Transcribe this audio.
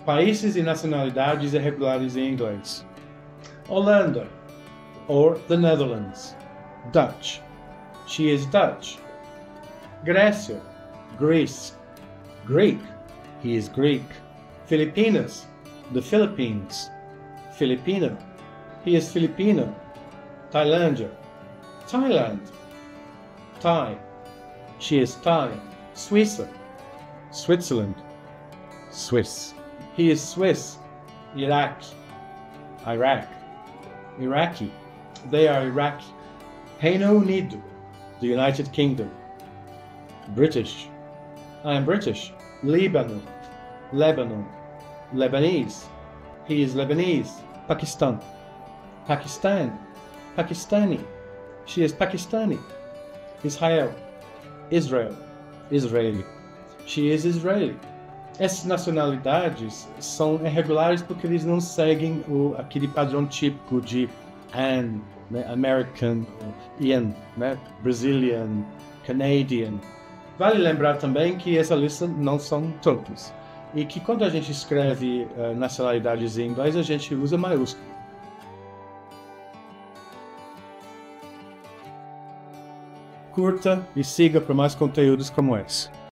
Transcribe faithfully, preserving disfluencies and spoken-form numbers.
Países e nacionalidades irregulares em inglês. Holanda, or the Netherlands. Dutch. She is Dutch. Grécia, Greece. Greek. He is Greek. Filipinas, the Philippines. Filipino. He is Filipino. Tailândia, Thailand. Thai. She is Thai. Suíça, Switzerland. Swiss. He is Swiss. Iraq, Iraq. Iraqi. They are Iraqi. Reino Unido, the United Kingdom. British. I am British. Lebanon, Lebanon. Lebanese. He is Lebanese. Pakistan. Pakistan. Pakistani. She is Pakistani. Israel. Israel. Israeli. She is Israeli. Essas nacionalidades são irregulares porque eles não seguem o, aquele padrão típico de an, né, American, Ian, né, Brazilian, Canadian. Vale lembrar também que essa lista não são todos. E que quando a gente escreve uh, nacionalidades em inglês, a gente usa maiúsculas. Curta e siga para mais conteúdos como esse.